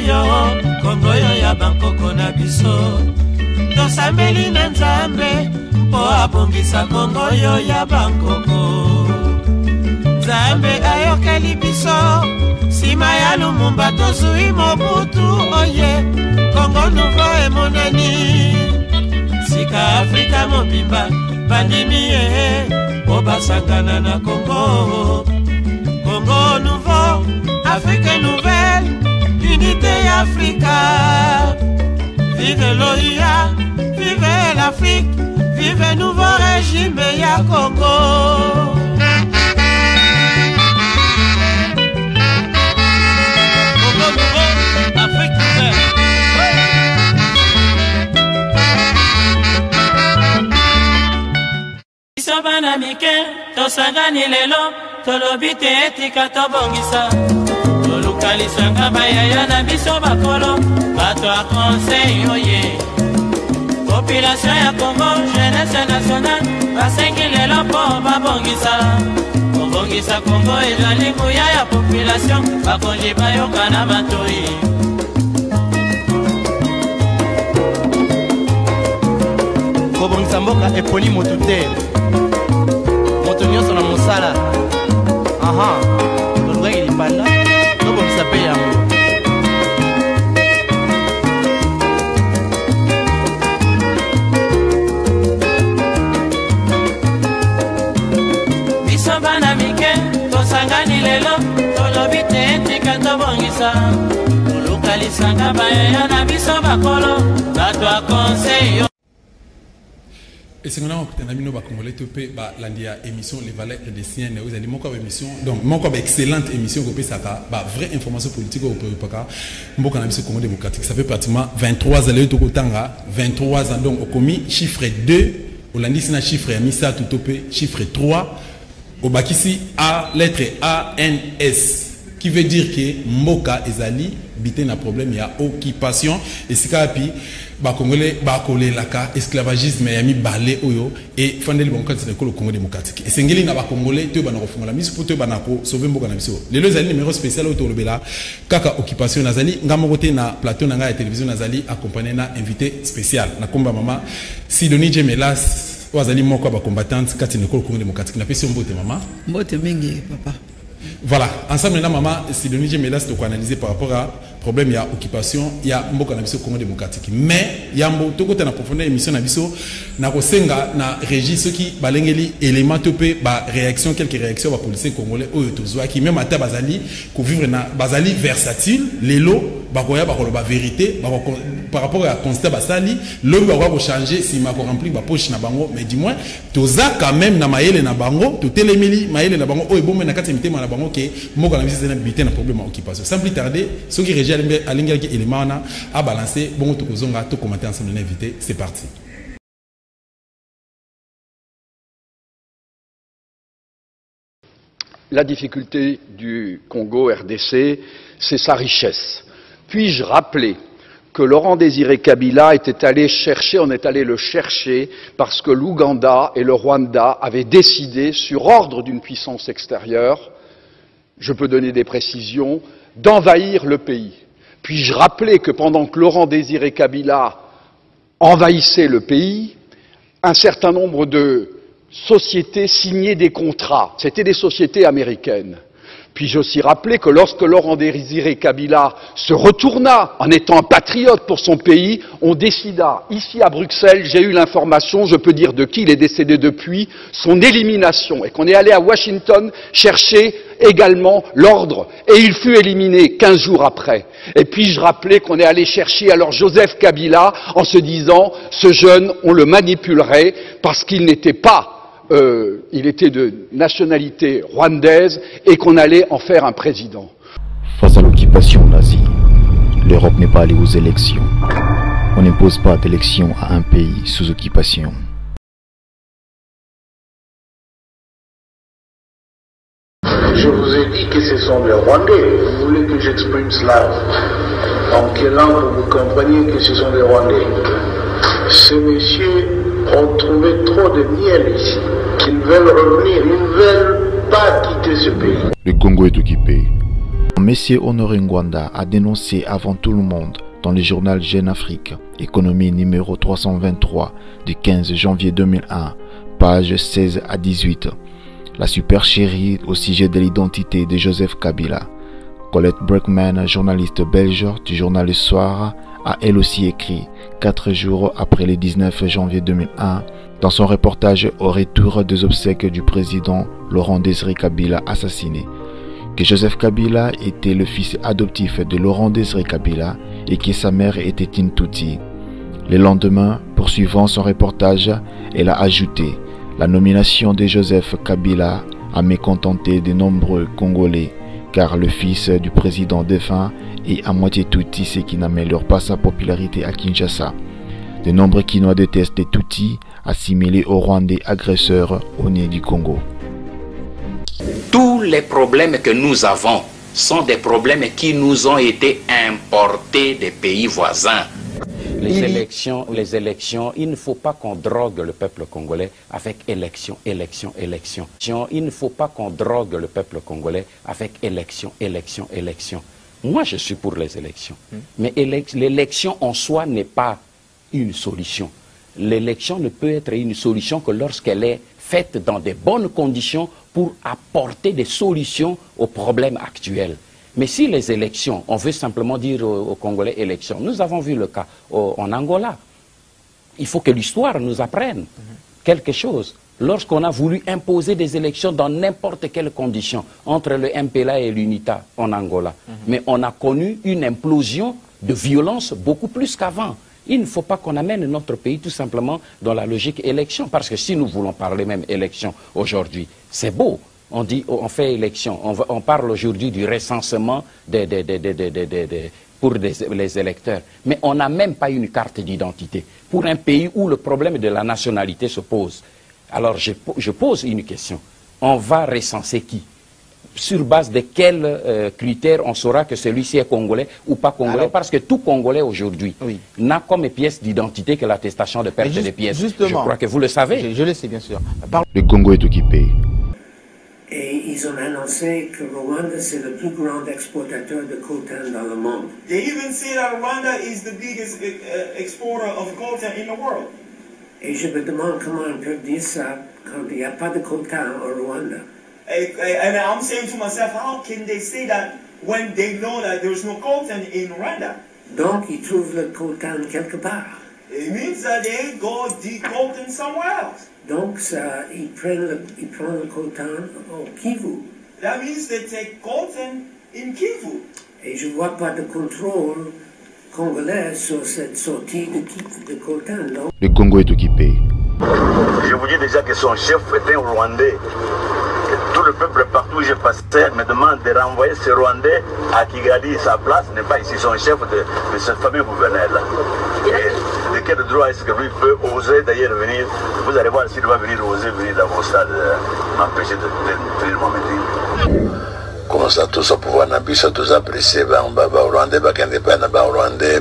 Kongo yo ya bankoko na biso. Tosambeli na Nzambe po abongisa Kongo yo ya bankoko. Nzambe ayokeli biso sima ya Lumumba tozui Mobutu oye. Kongo nouveau emonani sika Afrika mobimba bandimi po basangana na Kongo. Congo nouveau, Afrique nouvelle, unité Africa. Vive l'OIA, vive l'Afrique, vive nouveau régime ya Congo. Congo nouveau, Afrique nouvelle. Isobana mike, tosangani lelo. Tolobite etika tobongisa tolukalisanga bayaya na biso bakolo bato a conseil oye. Population ya Congo, jeunesse nationale basengi lelo po babongisa. Kobongisa Congo ezali nguya ya population bakonzi bayoka na matoi. Kobongisa mboka eponi motu te moto nyonso na mosala. Aha, le droit il est pas là, donc on s'appelle à moi. Bisobana mike, tosangani lelo, tolobite etika tobongisa. Tolukalisanga bayaya na biso bakolo, bato a conseil. Et c'est maintenant que nous avons fait l'émission Les Valeurs des Siens. Vous avez une émission, donc une excellente émission qui a vraie information politique au Paka. Nous avons fait Congo démocratique. Ça fait pratiquement 23 ans. 23 ans. Donc, au commis chiffre 2. Au lundi, c'est un chiffre Misa tout topé. Chiffre 3. Au Bakisi A, lettre A, N, S. Qui veut dire que Mboka ezali bité na problème il y a occupation et c'est kapi ba congolais ba kolé laka esclavagisme ya mi balé oyo et fandeli bonka c'est le Congo démocratique et sengeli na ba congolais to ba na kofungola misu poto ba na ko sauver Mboka na biso lelo ezali numéro spécial auto lobela kaka occupation nazali ngamo côté na plateau na nga ya télévision nazali accompagné na invité spécial na komba mama Sidonie Jemelas wazali moko ba combattante kati na Congo démocratique na pesi mbote mama mbote mingi papa. Voilà, ensemble, maman, Sidonie Jemelas, tu analyser par rapport à problème, il y a occupation, il y a Mboka Nabiso Congo démocratique. Mais il y a un peu de profondeur émission Nabiso, na Rosenga, na régie, ceux qui balengeli éléments topé, réaction, quelques réactions, va policiers congolais, qui même à ta bazali, qu'on vivre na bazali versatile, les lots, bakoya bakoloba vérité, par rapport à constat basali, l'homme va changer si ma rempli ba poche na bango, mais dis-moi, toza quand même na maele na bango, to telemeli maele na bango, bon mais na katemité na bango que Mboka na biso na bité na problème occupation. Sans plus tarder, ceux qui régissent alinga qui élément na à balancer, bon to kozonga to commenter ensemble l'invité, c'est parti. La difficulté du Congo RDC, c'est sa richesse. Puis-je rappeler que Laurent Désiré Kabila était allé chercher, on est allé le chercher parce que l'Ouganda et le Rwanda avaient décidé, sur ordre d'une puissance extérieure, je peux donner des précisions, d'envahir le pays. Puis-je rappeler que pendant que Laurent Désiré Kabila envahissait le pays, un certain nombre de sociétés signaient des contrats. C'était des sociétés américaines. Puis-je aussi rappeler que lorsque Laurent Désiré Kabila se retourna en étant un patriote pour son pays, on décida, ici à Bruxelles, j'ai eu l'information, je peux dire de qui il est décédé depuis, son élimination, et qu'on est allé à Washington chercher également l'ordre, et il fut éliminé 15 jours après. Et puis-je rappeler qu'on est allé chercher alors Joseph Kabila en se disant, ce jeune, on le manipulerait parce qu'il n'était pas il était de nationalité rwandaise et qu'on allait en faire un président. Face à l'occupation nazie, l'Europe n'est pas allée aux élections. On n'impose pas d'élection à un pays sous occupation. Je vous ai dit que ce sont les Rwandais. Vous voulez que j'exprime cela en quelle langue pour que vous compreniez que ce sont les Rwandais? Ces messieurs ont trouvé trop de miel ici. Ils veulent revenir, ils ne veulent pas quitter ce pays. Le Congo est occupé. Monsieur Honoré Ngwanda a dénoncé avant tout le monde dans le journal Jeune Afrique, Économie numéro 323 du 15 janvier 2001, pages 16 à 18, la supercherie au sujet de l'identité de Joseph Kabila. Colette Breckman, journaliste belge du journal Le Soir, a elle aussi écrit 4 jours après le 19 janvier 2001 dans son reportage au retour des obsèques du président Laurent Désiré Kabila assassiné, que Joseph Kabila était le fils adoptif de Laurent Désiré Kabila et que sa mère était une Tutsi. Le lendemain, poursuivant son reportage, elle a ajouté « La nomination de Joseph Kabila a mécontenté de nombreux Congolais, car le fils du président défunt est à moitié Tutsi, ce qui n'améliore pas sa popularité à Kinshasa. De nombreux Kinois détestent les Tutsis, assimilés aux Rwandais agresseurs au nez du Congo. » Tous les problèmes que nous avons sont des problèmes qui nous ont été importés des pays voisins. Les élections, il ne faut pas qu'on drogue le peuple congolais avec élection. Il ne faut pas qu'on drogue le peuple congolais avec élection. Moi, je suis pour les élections. Mais l'élection en soi n'est pas une solution. L'élection ne peut être une solution que lorsqu'elle est faite dans de bonnes conditions pour apporter des solutions aux problèmes actuels. Mais si les élections, on veut simplement dire aux Congolais élections, nous avons vu le cas en Angola. Il faut que l'histoire nous apprenne quelque chose. Lorsqu'on a voulu imposer des élections dans n'importe quelle condition entre le MPLA et l'UNITA en Angola, mais on a connu une implosion de violence beaucoup plus qu'avant. Il ne faut pas qu'on amène notre pays tout simplement dans la logique élection, parce que si nous voulons parler même élection aujourd'hui, c'est beau. On dit, on fait élection, on parle aujourd'hui du recensement pour les électeurs. Mais on n'a même pas une carte d'identité pour un pays où le problème de la nationalité se pose. Alors je pose une question. On va recenser qui? Sur base de quels critères on saura que celui-ci est congolais ou pas congolais? Alors, parce que tout Congolais aujourd'hui n'a comme pièce d'identité que l'attestation de perte des pièces. Justement, je crois que vous le savez. Je le sais bien sûr. Le Congo est occupé. Et ils ont annoncé que Rwanda, c'est le plus grand exportateur de coltan dans le monde. They even say that Rwanda is the biggest exporter of coltan in the world. Et je me demande comment ils peuvent dire ça quand il n'y a pas de coltan au Rwanda. And I'm saying to myself, how can they say that when they know that there's no coltan in Rwanda? Donc, ils trouvent le coltan quelque part. It means that they go dig coltan somewhere else. Donc, ça, ils prennent le coltan au Kivu. That means they take coltan in Kivu. Et je ne vois pas de contrôle congolais sur cette sortie de coltan. Donc. Le Congo est occupé. Je vous dis déjà que son chef était un Rwandais. Tout le peuple partout où je passais me demande de renvoyer ce Rwandais à Kigali. Sa place n'est pas ici, son chef de cette famille gouvernelle. Et de quel droit est-ce que lui peut oser d'ailleurs venir? Vous allez voir s'il va oser venir dans vos stades, m'empêcher de tenir mon meeting. Comment ça, tout ça pouvoir n'abîmer, tout ça apprécier, Rwandais, Rwandais,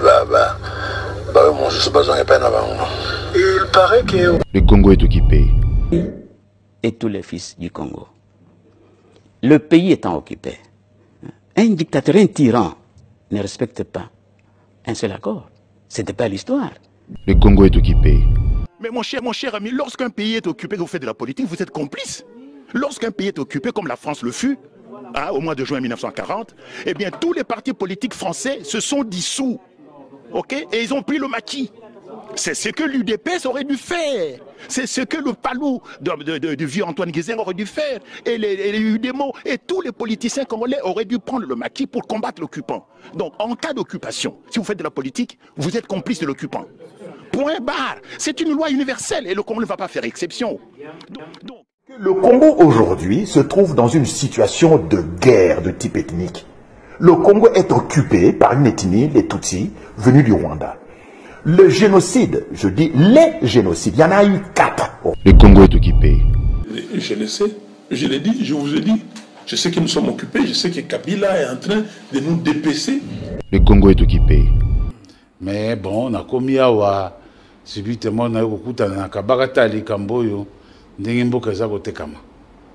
il paraît que... Le Congo est occupé. Et tous les fils du Congo. Le pays étant occupé, un dictateur, un tyran ne respecte pas un seul accord. C'était pas l'histoire. Le Congo est occupé. Mais mon cher ami, lorsqu'un pays est occupé, vous faites de la politique, vous êtes complice. Lorsqu'un pays est occupé, comme la France le fut, au mois de juin 1940, eh bien tous les partis politiques français se sont dissous. Okay? Et ils ont pris le maquis. C'est ce que l'UDPS aurait dû faire. C'est ce que le palou du vieux Antoine Guézin aurait dû faire. Et les UDEMO et tous les politiciens congolais auraient dû prendre le maquis pour combattre l'occupant. Donc, en cas d'occupation, si vous faites de la politique, vous êtes complice de l'occupant. Point barre. C'est une loi universelle et le Congo ne va pas faire exception. Le Congo aujourd'hui se trouve dans une situation de guerre de type ethnique. Le Congo est occupé par une ethnie, les Tutsis, venus du Rwanda. Le génocide, je dis les génocides, il y en a eu 4. Le Congo est occupé. Je le sais, je l'ai dit, je vous ai dit. Je sais que nous sommes occupés, je sais que Kabila est en train de nous dépecer. Le Congo est occupé. Mais bon, on a commis à subitement on a eu beaucoup de kabagata likamboyo ndenge mboka za kotekama.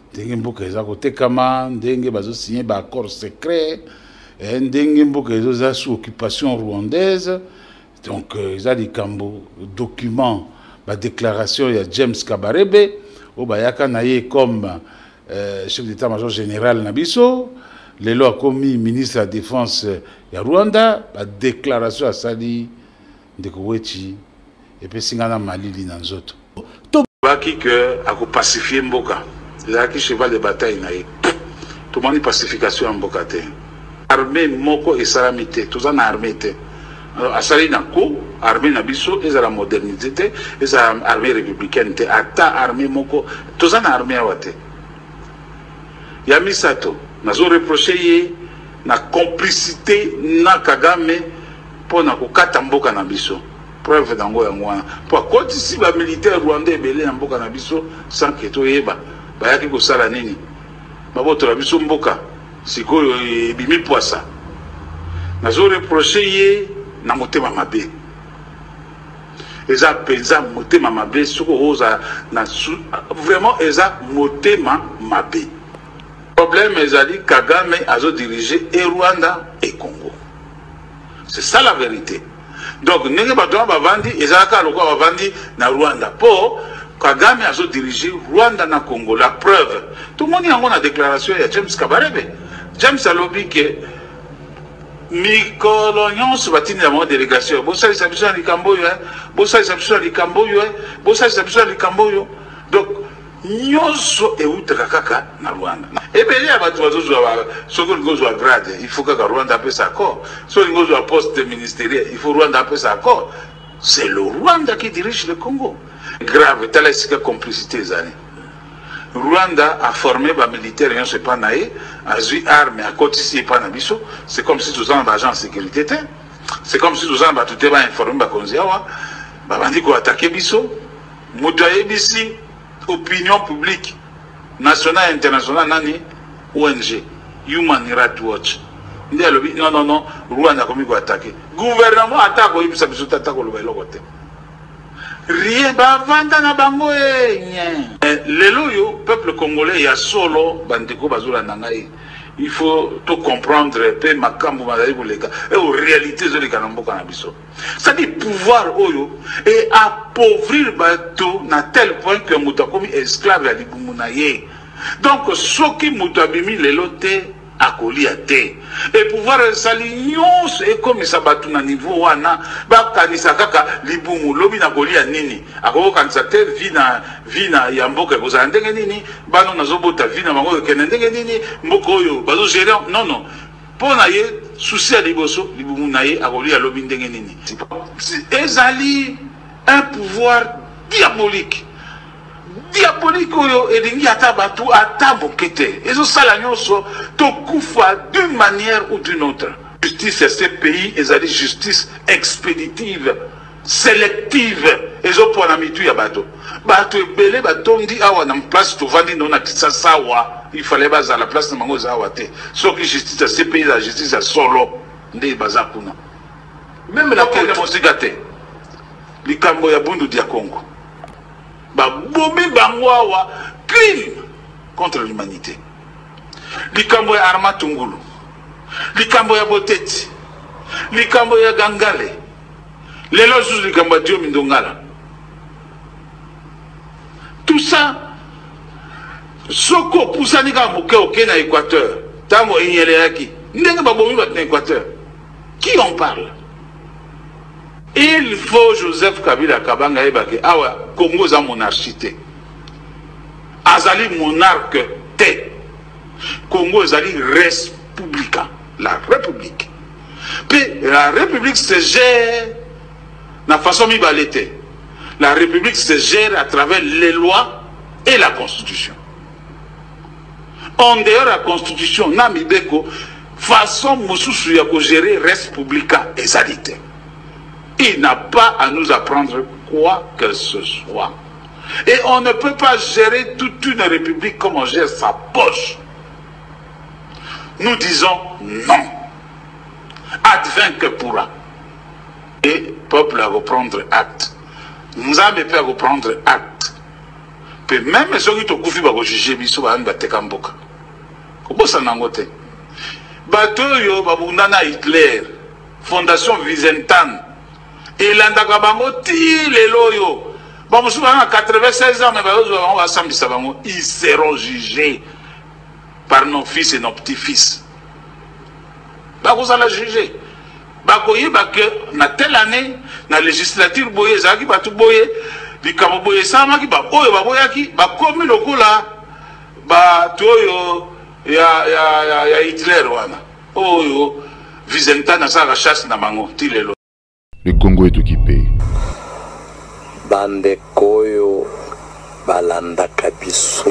ndenge mboka eza kotekama ndenge bazosigné baaccord secret ndenge mboka ezoza sous occupation rwandaise. Donc eza likambo document déclaration ya James Kabarebe oyo bayaka na ye comme chef d'état-major général na biso lelo akomi ministre de la défense ya Rwanda déclaration asali ndeko Wechi epesi nga na malili na nzoto baki que akopacifier mboka ezalaki cheval de bataille na ye tomoni pacification ya mboka te armée moko esalami te toza na armée te asali na ko armée na biso ezala modernité te ezala armée républicaine te ata armée moko toza na armée awa te ya misato nazo reprocher ye na complicité na Kagame pona kokata mboka na biso preuve dango yango wana po akotisi ba militaire rwandais ebele na mboka na biso sans que toyeba bayaki kosala nini babotola biso mboka sikoyo ebimi poisa nazo reprocher ye na motema mabe eza penza motema mabe soko oza na vraiment eza motema mabe problème ezali Kagame azo diriger et Rwanda et Congo. C'est ça la vérité. Donc ndenge bato bavandi ezalaka lokwa bavandi na Rwanda po Kagame azo diriger Rwanda na Congo. La preuve tout le monde yango na déclaration ya James Kabarebe. James alobi ke mikolo nyonso batini ya mo délégation bosalisa biso na likambo yo bosalisa biso na likambo yo bosalisa biso na likambo yo. Donc nyonso eutaka kaka na Rwanda ebele ya bato bazozwa soko ngozwa grade il faut que Rwanda apesa accord soko ngozwa poste ministériel il faut Rwanda apesa accord. C'est le Rwanda qui dirige le Congo. Grave tala esika complicité ezali Rwanda a formé ba militaire nyonso epa na ye azwi arme akotisi epa na biso. C'est comme si tous en agent de sécurité te c'est comme si tous en bato te ba informer bakonzi awa babandi ko attaquer biso moto ayebisi opinion publique nationale et internationale nani ONG Human Rights Watch ndiye lobi non Rwanda komi ko attaquer gouvernement attaque oyibisa biso tata ko loba eloko te rien bavanda na bango lelo yo peuple congolais ya solo bandeko bazula na ngai il faut tout comprendre pe makambo mazali koleka et en réalité zoleka na mboka na biso c'est-à-dire pouvoir oyo et appauvrir bato na tel point que mutu akomi esclave ya libumu na ye. Donc soki mutu abimi lelo te akolia te et pouvoir esali nyonso ekomisa bato na niveau wana bakanisa kaka libumu lobi na kolia nini akokanisa te vina ya mboka ekozala ndenge nini bano nazobota vina bango ekende ndenge nini mboka oyo bazogere non mpo na ye susi ya liboso libumu na ye akolia lobi ndenge nini ezali un pouvoir diabolique oyo elingi ata bato ata moke te ezosala nyonso tokufa d'une manière ou d'une autre. Justice ya ce pays ezali justice expéditive sélective ezopona mitu ya bato ebele batondi awa na place tovandi ndo na Kinshasa awa il fallait baza la place na bango eza awa te soki justice ya ce pays la justice ya solo nde baza kuna même na kende mosika te likambo ya bundu dia Congo babomi bango awa crime contre l'humanité likambo ya Arma Tungulu likambo ya Boteti likambo ya Gangale lelo zuzu likambo ya Diomi Ndongala tout ça soko pusani ka moke oke na Équateur tango enyeleyaki ndenge babomi bat na Équateur qui en parle? Il faut Joseph Kabila Kabanga ebake awa Congo za monarchité azali monarque te Congo ezali républicain la république puis la république se gère na façon mibalete la république se gère à travers les lois et la constitution en dehors de la constitution na mibeko façon mosusu ya ko gérer républicain ezali te. Il n'a pas à nous apprendre quoi que ce soit. Et on ne peut pas gérer toute une république comme on gère sa poche. Nous disons non. Advint que pourra. Et le peuple à reprendre acte. Nous avons pu reprendre acte. Pe même ceux qui te gouffi ba ko juger biso ba nda te kamboka. Ko bosa nango te. Bato yo babunda na Hitler, Fondation Vicentan. Et l'andaka bango ti lelo yo. Ba musu ba 96 ans mais ba yo on va sambisa bango, ils seront jugés par nos fils et nos petits-fils. Ba ko za la juger. Ba ko yeba que na telle année na législature boye zaki ba tout boye. Bikamo boye sama ki ba oyo ba boyaki ba komi lokola ba toyo ya Hitler wana oyo Vicentan na sa chasse na mango tilelo. Le Congo est occupé. Bande koyo balanda kabiso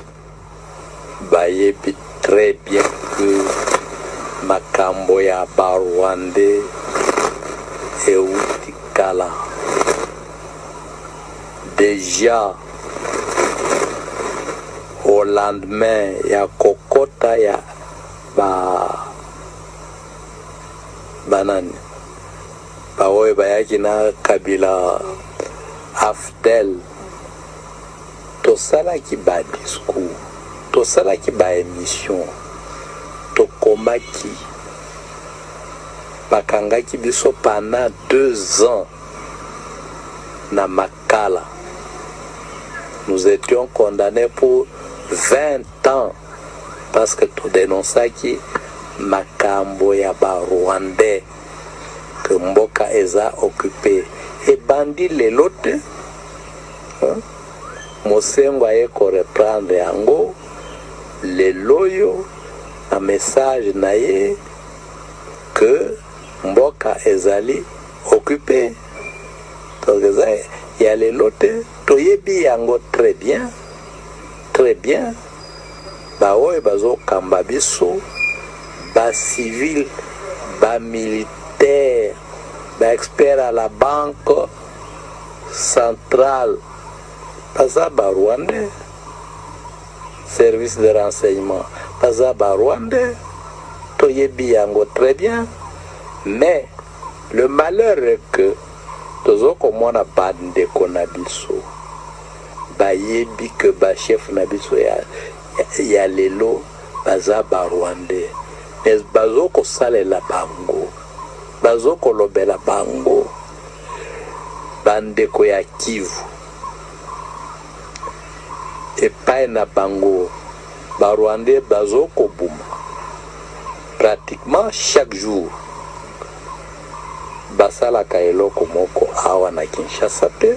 bayebi très bien que makambo ya Barwande eutikala. Déjà au lendemain ya kokota ya banani baoye bayaki na Kabila Afdel tosalaki ba discours tosalaki ba émission tokomaki bakangaki biso pendant 2 ans na Makala. Nous étions condamnés pour 20 ans parce que tout dénonçait qui makambo ya ba Rwandais que Mboka eza occupé et bandi les lotes Mosengo aye ko reprendre yango les loyo un message naye que Mboka ezali occupé. Donc il y a les lotes toyebi yango très bien ba oyo bazo kamba biso ba civil ba militaire ba expert à la banque centrale baza ba Rwandais service de renseignement baza ba Rwandais toyebi yango très bien mais le malheur est que tozo komona bande konabiso bayebi que ba chef nabiso ya lelo baza ba Rwandais mais bazo ko salela bango bazo ko lobela bango bande ko ya Kivu epai na bango ba Rwandais bazo ko buma pratiquement chaque jour basalaka eloko moko awa na Kinshasa te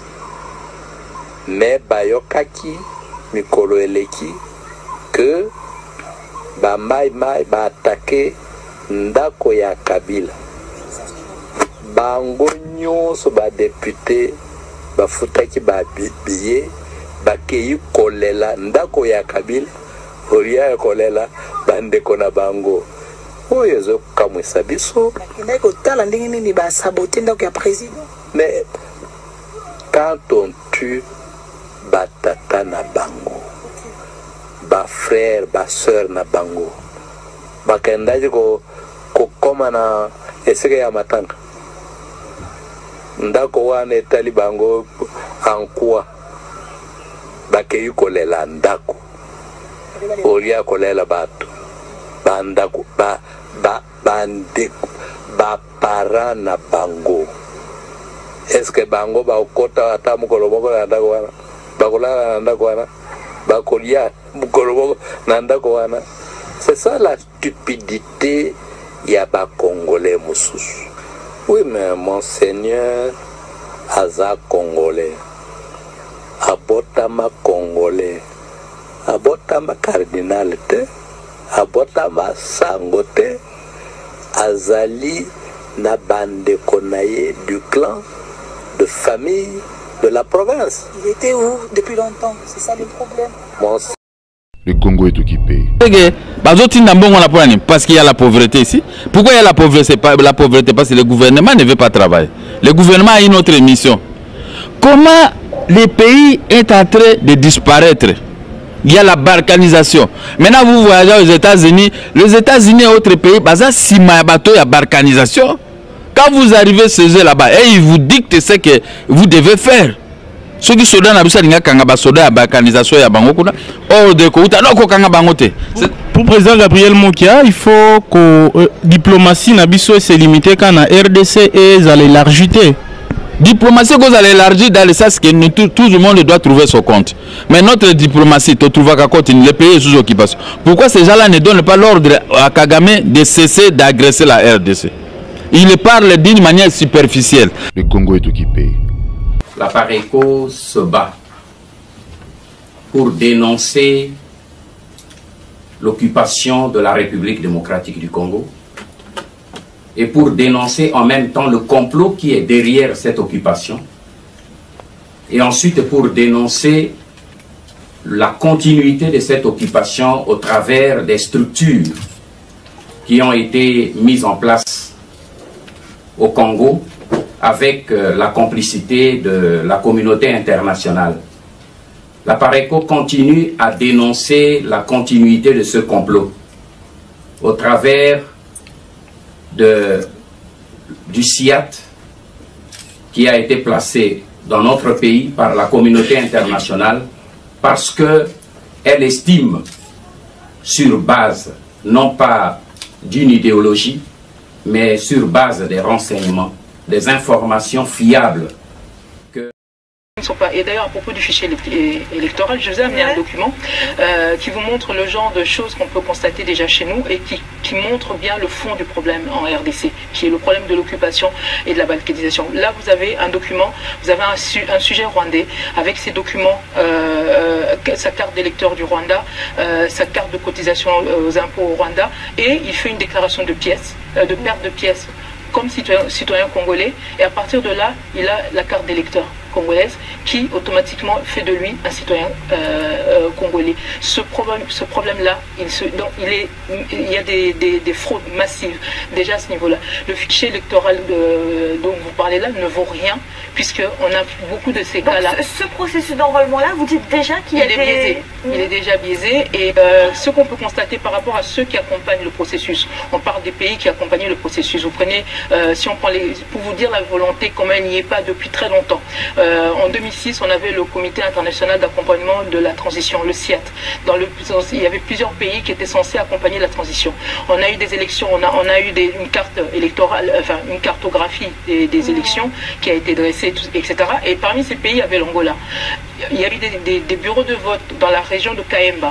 mais bayokaki mikolo eleki que ba mai ba attaqué ndako ya Kabila bango nyonso ba député bafutaki ba billet bakeyi kolela ndako ya Kabila olia kolela bandeko na bango oyo zo kamwisa biso ndako tala ndenge nini ba saboter ndako ya président. Mais quand on tue batata na bango ba frère ba sœur na bango bakendaji ko koma na eseke ya matanga ndako wana etali bango ankua bakeyi kolela ndako olia kolela bato bandako bandeko ba para na bango. Est-ce que bango ba okota ata mukolo moko na ndako wana bakola na ndako wana bakolia mukolo moko na ndako wana? C'est ça la stupidité ya ba congolais mususu. Oui mais monseigneur aza congolais abotama congolais abotama cardinal te abotama sango te azali na bande konaye du clan de famille de la province. Il était où depuis longtemps? C'est ça le problème. Le Congo est occupé. Parce qu'il y a la pauvreté ici. Pourquoi il y a la pauvreté? Parce que le gouvernement ne veut pas travailler. Le gouvernement a une autre mission. Comment le pays est en train de disparaître? Il y a la balkanisation. Maintenant, vous voyagez aux États-Unis. Les États-Unis et autres pays, il y a la balkanisation. Quand vous arrivez chez eux là-bas, et ils vous dictent ce que vous devez faire. ceux qui soda na biso linga kanga ba soda ya ba organisation ya bango kuna ordre ko uta loko kanga bango te. Pour président Gabriel Mokia, il faut que diplomatie na biso se limiter quand na RDC et à l'élargité. Diplomatie qu'on a élargi dans le sens que tout le monde doit trouver son compte. Mais notre diplomatie, tu trouves qu'à côté, les pays sous occupation. Pourquoi ces gens-là ne donnent pas l'ordre à Kagame de cesser d'agresser la RDC? Ils parlent d'une manière superficielle. Le Congo est occupé. La Pareco se bat pour dénoncer l'occupation de la République démocratique du Congo et pour dénoncer en même temps le complot qui est derrière cette occupation, et ensuite pour dénoncer la continuité de cette occupation au travers des structures qui ont été mises en place au Congo avec la complicité de la communauté internationale. La Pareco continue à dénoncer la continuité de ce complot au travers du SIAT qui a été placé dans notre pays par la communauté internationale parce qu'elle estime, sur base non pas d'une idéologie, mais sur base des renseignements, des informations fiables. Et d'ailleurs, à propos du fichier électoral, je vous ai amené un document qui vous montre le genre de choses qu'on peut constater déjà chez nous et qui montre bien le fond du problème en RDC, qui est le problème de l'occupation et de la balkanisation. Là, vous avez un document, vous avez un sujet rwandais avec ses documents, sa carte d'électeur du Rwanda, sa carte de cotisation aux impôts au Rwanda, et il fait une déclaration de pièces, de perte de pièces comme citoyen congolais, et à partir de là, il a la carte d'électeur congolaise qui automatiquement fait de lui un citoyen congolais. Ce problème-là, il y a des fraudes massives déjà à ce niveau-là. Le fichier électoral dont vous parlez là ne vaut rien puisqu'on a beaucoup de ces cas-là. Ce processus d'enrôlement-là, vous dites déjà qu'il y a biaisé. Il est déjà biaisé et ce qu'on peut constater par rapport à ceux qui accompagnent le processus, on parle des pays qui accompagnent le processus. Vous prenez, si on prend pour vous dire la volonté, comment elle n'y est pas depuis très longtemps. En 2006, on avait le Comité international d'accompagnement de la transition, le SIAT. Il y avait plusieurs pays qui étaient censés accompagner la transition. On a eu des élections, on a eu une carte électorale, enfin une cartographie des élections qui a été dressée, etc. Et parmi ces pays, il y avait l'Angola. Il y a eu des bureaux de vote dans la région de Kaemba.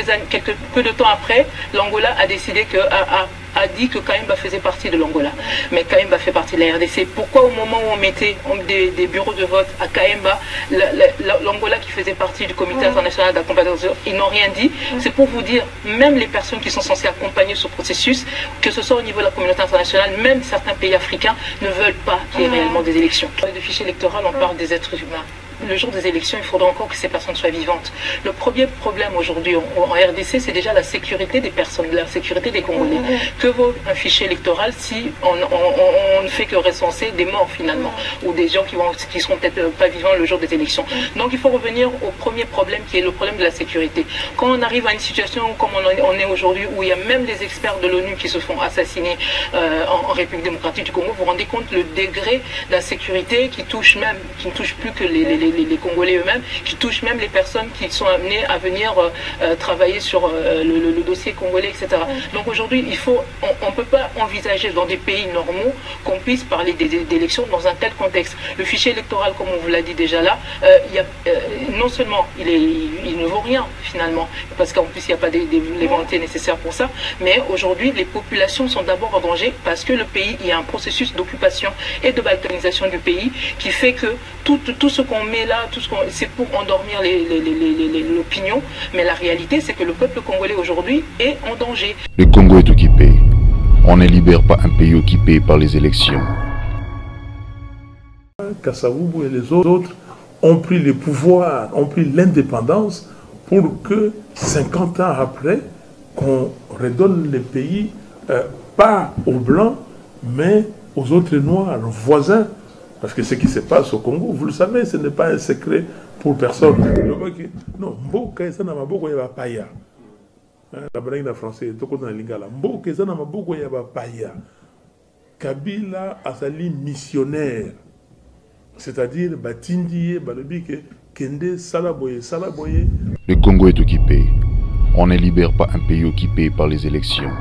Peu de temps après, l'Angola a décidé a dit que Kaemba faisait partie de l'Angola. Mais Kaemba fait partie de la RDC. Pourquoi au moment où on mettait des bureaux de vote à Kaemba, l'Angola qui faisait partie du Comité international d'accompagnement, ils n'ont rien dit? C'est pour vous dire, même les personnes qui sont censées accompagner ce processus, que ce soit au niveau de la communauté internationale, même certains pays africains ne veulent pas qu'il y ait réellement des élections. Dans le fichier électoral, on parle des êtres humains. Le jour des élections, il faudra encore que ces personnes soient vivantes. Le premier problème aujourd'hui en RDC, c'est déjà la sécurité des personnes, la sécurité des Congolais. Que vaut un fichier électoral si on ne fait que recenser des morts finalement, ou des gens qui seront peut-être pas vivants le jour des élections. Donc il faut revenir au premier problème qui est le problème de la sécurité. Quand on arrive à une situation comme on est aujourd'hui, où il y a même des experts de l'ONU qui se font assassiner en République démocratique du Congo, vous vous rendez compte le degré d'insécurité qui ne touche plus que les Congolais eux-mêmes, qui touchent même les personnes qui sont amenées à venir travailler sur le dossier congolais, etc. Donc aujourd'hui, on ne peut pas envisager dans des pays normaux qu'on puisse parler d'élections dans un tel contexte. Le fichier électoral, comme on vous l'a dit déjà là, non seulement il ne vaut rien finalement, parce qu'en plus il n'y a pas les volontés nécessaires pour ça, mais aujourd'hui les populations sont d'abord en danger parce que le pays, il y a un processus d'occupation et de balkanisation du pays qui fait que tout ce qu'on met là, c'est pour endormir l'opinion, mais la réalité c'est que le peuple congolais aujourd'hui est en danger. Le Congo est occupé. On ne libère pas un pays occupé par les élections. Kasavubu et les autres ont pris le pouvoir, ont pris l'indépendance pour que 50 ans après, qu'on redonne le pays, pas aux Blancs, mais aux autres Noirs voisins. Parce que ce qui se passe au Congo, vous le savez, ce n'est pas un secret pour personne. Non, Mboka eza na maboko ya bapaya. La blague na français, toko na lingala. Mboka eza na maboko ya bapaya. Kabila azali missionnaire. c'est-à-dire Batindie, Balobike, Kende, Salaboye, Salaboye. Le Congo est occupé. On ne libère pas un pays occupé par les élections.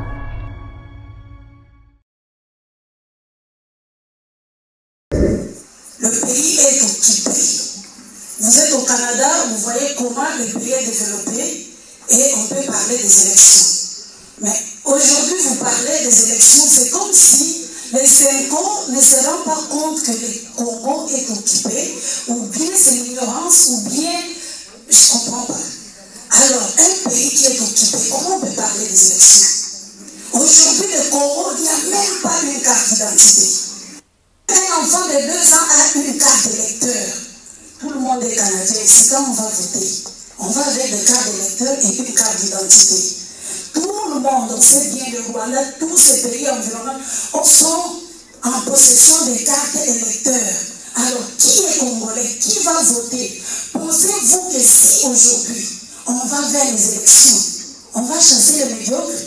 Le pays est occupé. Vous êtes au Canada, vous voyez comment le pays est développé et on peut parler des élections. Mais aujourd'hui, vous parlez des élections, c'est comme si les 5 ans ne se rendent pas compte que le Congo est occupé, ou bien c'est l'ignorance, ou bien je ne comprends pas. Alors, un pays qui est occupé, comment on peut parler des élections? Aujourd'hui, le Congo, il n'y a même pas une carte d'identité. Un enfant de 2 ans a une carte d'électeur. Tout le monde est canadien ici. Quand on va voter, on va avec des cartes d'électeur et une carte d'identité. Tout le monde, on sait bien le Rwanda, tous ces pays environnants sont en possession des cartes électeurs. Alors, qui est congolais? Qui va voter? Pensez-vous que si aujourd'hui, on va vers les élections, on va chasser les médiocres?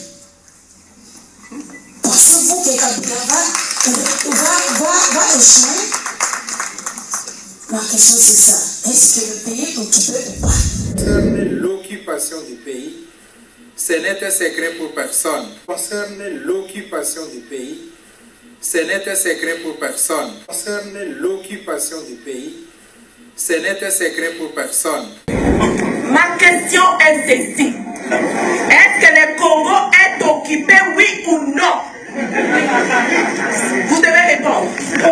Pensez-vous que Kabila va échouer? Ma question c'est ça. Est-ce que le pays est occupé ou pas? L'occupation du pays, ce n'est un secret pour personne. Concerne l'occupation du pays, ce n'est un secret pour personne. Concerne l'occupation du pays, ce n'est un secret pour personne. Ma question est celle-ci. Est-ce que le Congo est occupé, oui ou non? Vous devez répondre.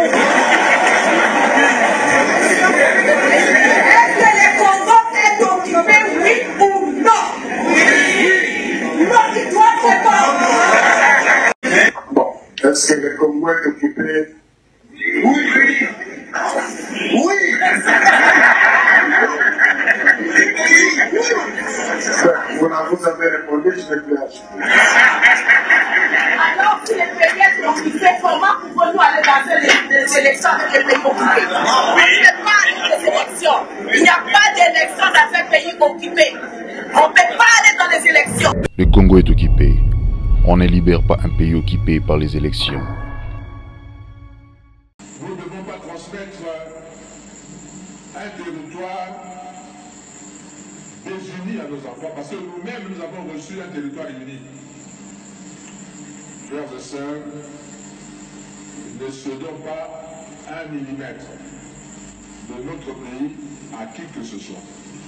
Est-ce que le Congo est occupé, oui ou non? Oui. Non, tu dois répondre. Bon, est-ce que le Congo est occupé? Oui. Oui. Vous avez répondu, je vais plus agir. Alors, si le pays est occupé, comment pouvons-nous aller dans les élections avec le pays occupé? On ne peut pas aller dans les élections. Il n'y a pas d'élection dans un pays occupé. On ne peut pas aller dans les élections. Le Congo est occupé. On ne libère pas un pays occupé par les élections. Nous ne devons pas transmettre un territoire désuni à nos enfants, parce que nous-mêmes, nous avons reçu un territoire uni. Frères et sœurs, ne cédons pas 1 millimètre de notre pays à qui que ce soit.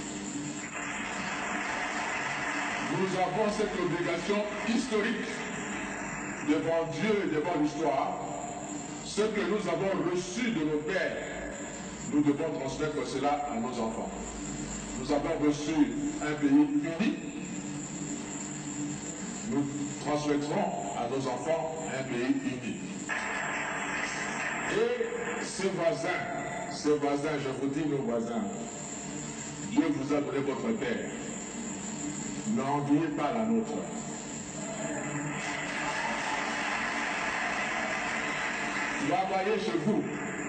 Nous avons cette obligation historique devant Dieu et devant l'histoire. Ce que nous avons reçu de nos pères, nous devons transmettre cela à nos enfants. Nous avons reçu un pays uni. Nous transmettrons à nos enfants un pays uni. Et ces voisins, je vous dis nos voisins, Dieu vous a donné votre terre. N'enviez pas la nôtre. Travaillez chez vous.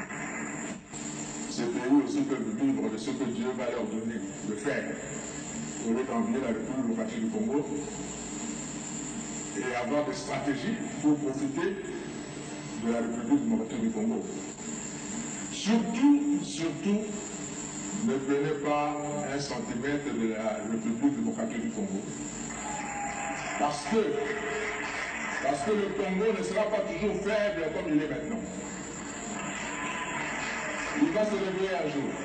Ces pays aussi peuvent vivre de ce que Dieu va leur donner de faire. Au lieu d'envier la République démocratique du Congo et avoir des stratégies pour profiter de la République démocratique du Congo. Surtout, ne prenez pas 1 centimètre de la République démocratique du Congo. Parce que le Congo ne sera pas toujours faible comme il est maintenant. Il va se réveiller un jour.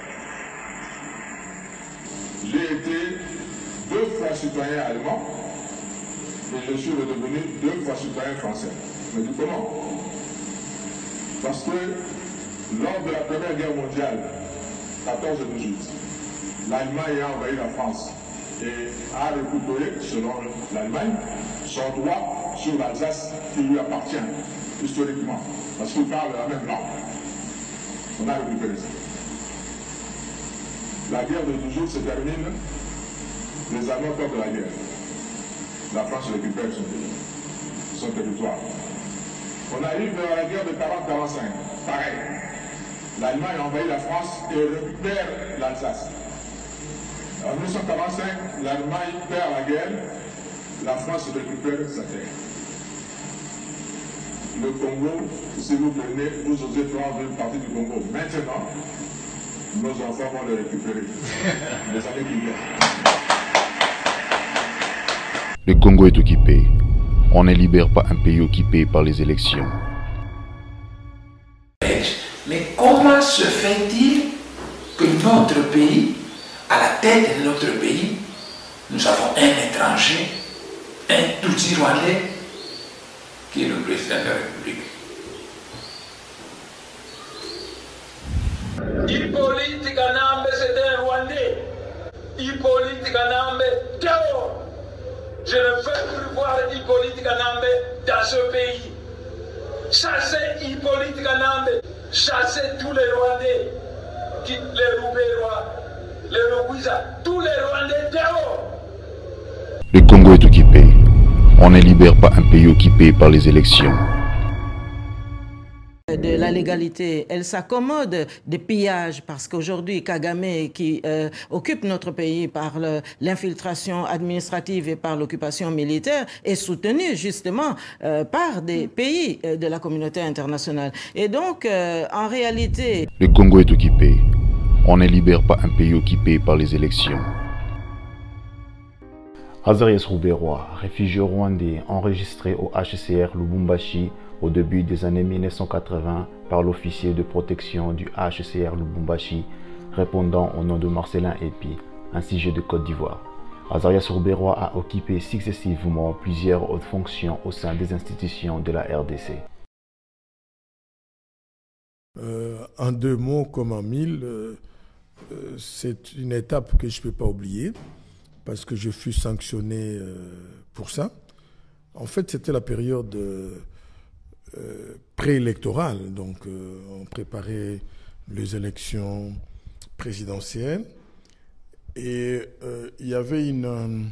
J'ai été 2 fois citoyen allemand et je suis redevenu 2 fois citoyen français. Mais dis comment? Parce que lors de la Première Guerre mondiale, 14-18, l'Allemagne a envahi la France et a récupéré, selon l'Allemagne, son droit sur l'Alsace qui lui appartient historiquement, parce qu'il parle la même langue. On a récupéré ça. La guerre de 18 se termine, les Allemands perdent la guerre. La France récupère son territoire. On arrive à la guerre de 40-45, pareil. L'Allemagne envahit la France et récupère l'Alsace. En 1945, l'Allemagne perd la guerre, la France récupère sa terre. Le Congo, si vous venez, vous osez prendre une partie du Congo. Maintenant, nos enfants vont les récupérer. Les années qui viennent. Le Congo est occupé. On ne libère pas un pays occupé par les élections. Mais comment se fait-il que notre pays, à la tête de notre pays, nous avons un étranger, un Tutsi rwandais, qui est le président de la République? Hippolyte Kanambe, c'est un Rwandais. Hippolyte Kanambe, dehors. Je ne veux plus voir Hippolyte Kanambe dans ce pays. Chassez Hippolyte Kanambe, chassez tous les Rwandais, les Roubérois, les Rwisa, tous les Rwandais dehors. Le Congo est occupé. On ne libère pas un pays occupé par les élections. De la légalité, elle s'accommode des pillages parce qu'aujourd'hui Kagame qui occupe notre pays par l'infiltration administrative et par l'occupation militaire est soutenu justement par des pays de la communauté internationale. Et donc en réalité... Le Congo est occupé. On ne libère pas un pays occupé par les élections. Azarias Roubérois, réfugié rwandais enregistré au HCR Lubumbashi au début des années 1980 par l'officier de protection du HCR Lubumbashi, répondant au nom de Marcelin Epi, un sujet de Côte d'Ivoire. Azarias Roubérois a occupé successivement plusieurs hautes fonctions au sein des institutions de la RDC. En 2 mots comme en 1000, c'est une étape que je ne peux pas oublier parce que je fus sanctionné pour ça. En fait, c'était la période préélectorale, donc on préparait les élections présidentielles et il y avait une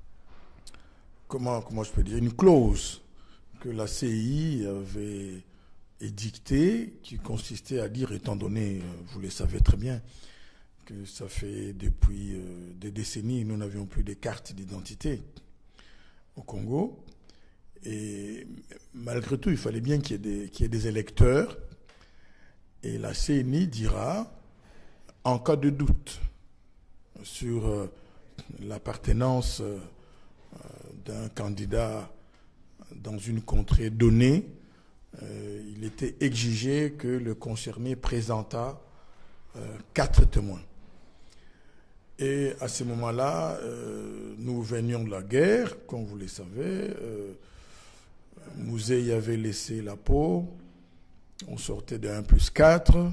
comment je peux dire, une clause que la CI avait édictée qui consistait à dire, étant donné, vous le savez très bien, que ça fait depuis des décennies, nous n'avions plus de cartes d'identité au Congo. Et malgré tout, il fallait bien qu'il y ait des électeurs. Et la CENI dira, en cas de doute sur l'appartenance d'un candidat dans une contrée donnée, il était exigé que le concerné présentât 4 témoins. Et à ce moment-là, nous venions de la guerre, comme vous le savez. Mouzé y avait laissé la peau. On sortait de 1+4.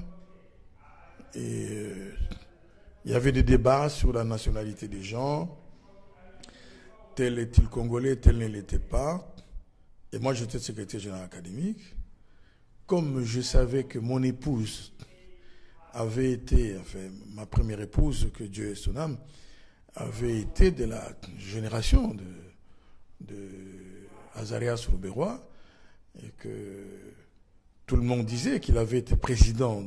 Et il y avait des débats sur la nationalité des gens. Tel est-il congolais, tel ne l'était pas. Et moi, j'étais secrétaire général académique. Comme je savais que mon épouse avait été, enfin, ma première épouse, que Dieu ait son âme, avait été de la génération de Azarias Roubérois, et que tout le monde disait qu'il avait été président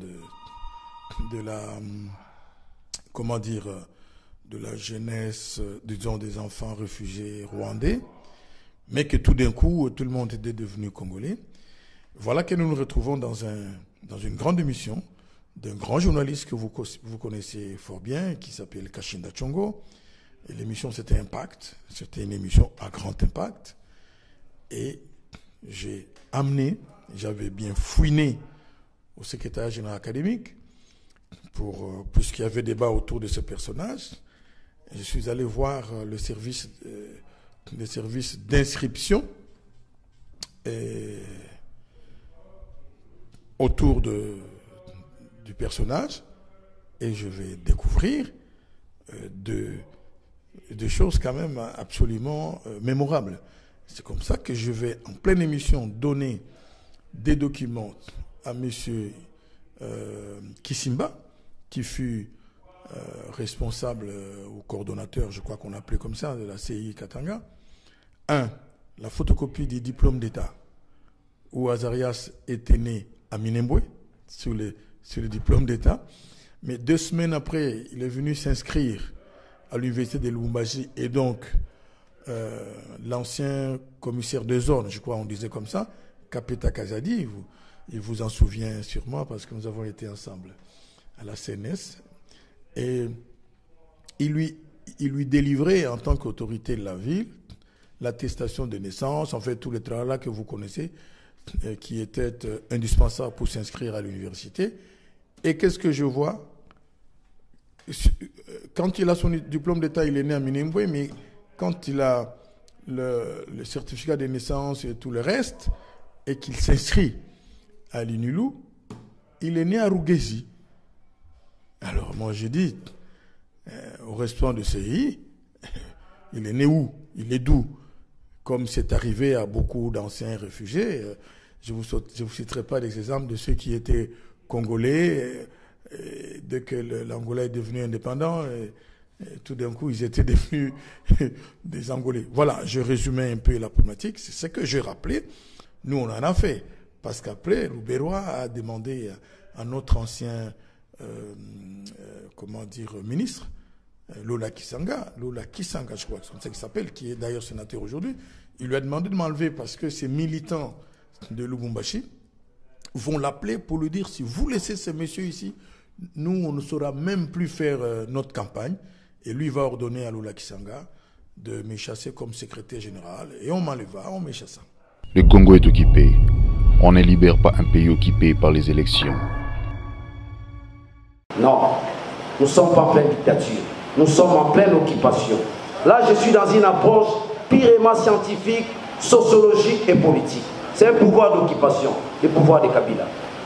de la, comment dire, de la jeunesse, disons, des enfants réfugiés rwandais, mais que tout d'un coup, tout le monde était devenu congolais. Voilà que nous nous retrouvons dans une grande émission d'un grand journaliste que vous connaissez fort bien, qui s'appelle Kashinda Tchongo. Et l'émission, c'était Impact. C'était une émission à grand impact. Et j'ai amené, j'avais bien fouiné au secrétariat général académique, puisqu'il y avait débat autour de ce personnage. Et je suis allé voir le service d'inscription autour du personnage, et je vais découvrir des choses quand même absolument mémorables. C'est comme ça que je vais, en pleine émission, donner des documents à M. Kisimba, qui fut responsable ou coordonnateur, je crois qu'on appelait comme ça, de la CI Katanga. 1. La photocopie du diplôme d'État, où Azarias était né à Minembwe, sur le diplôme d'État. Mais 2 semaines après, il est venu s'inscrire à l'université de Lubumbashi, et donc l'ancien commissaire de zone, je crois on disait comme ça, Kapeta Kazadi, il vous en souvient sûrement parce que nous avons été ensemble à la CNS, Et il lui délivrait en tant qu'autorité de la ville l'attestation de naissance, en fait tout le travail là que vous connaissez, qui était indispensable pour s'inscrire à l'université. Et qu'est-ce que je vois? Quand il a son diplôme d'État, il est né à Minembwe, mais quand il a le certificat de naissance et tout le reste, et qu'il s'inscrit à l'UNILU, il est né à Rugezi. Alors moi je dis au restant de CI, il est né où? Il est d'où? Comme c'est arrivé à beaucoup d'anciens réfugiés, je vous citerai pas des exemples de ceux qui étaient congolais, dès que l'Angola est devenu indépendant, tout d'un coup ils étaient devenus des Angolais. Voilà, je résumais un peu la problématique, c'est ce que j'ai rappelé. Nous on en a fait, parce qu'après Louberois a demandé à notre ancien ministre, Lola Kisanga, je crois que c'est comme ça qu'il s'appelle, qui est d'ailleurs sénateur aujourd'hui, il lui a demandé de m'enlever parce que ces militants de Lubumbashi vont l'appeler pour lui dire: si vous laissez ces messieurs ici, nous on ne saura même plus faire notre campagne. Et lui va ordonner à Lola Kisanga de me chasser comme secrétaire général. Et on m'enleva, on me chassa. Le Congo est occupé. On ne libère pas un pays occupé par les élections. Non, nous ne sommes pas en pleine dictature. Nous sommes en pleine occupation. Là, je suis dans une approche purement scientifique, sociologique et politique. C'est un pouvoir d'occupation, le pouvoir de Kabila.